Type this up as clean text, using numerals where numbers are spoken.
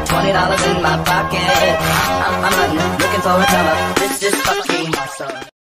$20 in my pocket. I'm hunting, looking for a come up. This just fucking awesome.